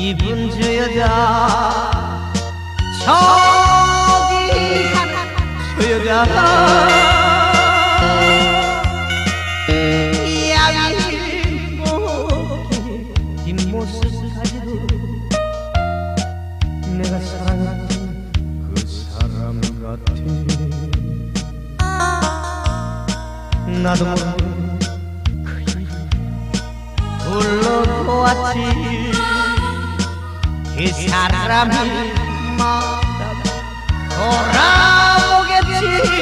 입은 저 여자 저기 저 여자가 양이 뒷모습 가지고 내가 사랑했던 그 사람 같아. 나도 모르게 불러보았지. 그 사람이 마다 돌아오겠지.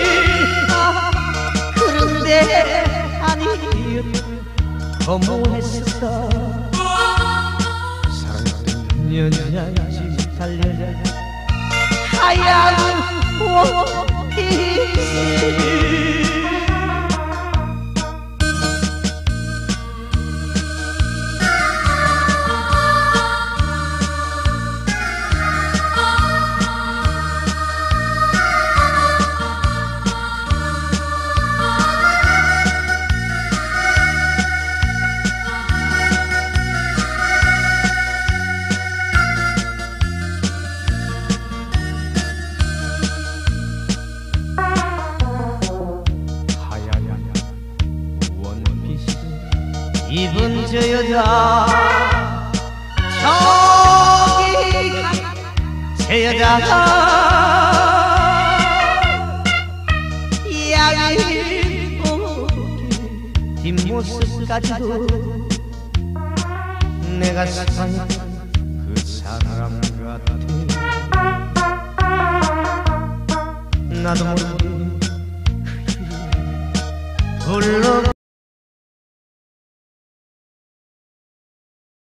그런데 아니 허무했었어. 사랑했던 여자 집 달려자 하얀 옷이 입은 저 여자 저기 저 여자가 양이 뒷모습까지도 내가 사랑했던 그 사람 같아. 나도 모르게 불러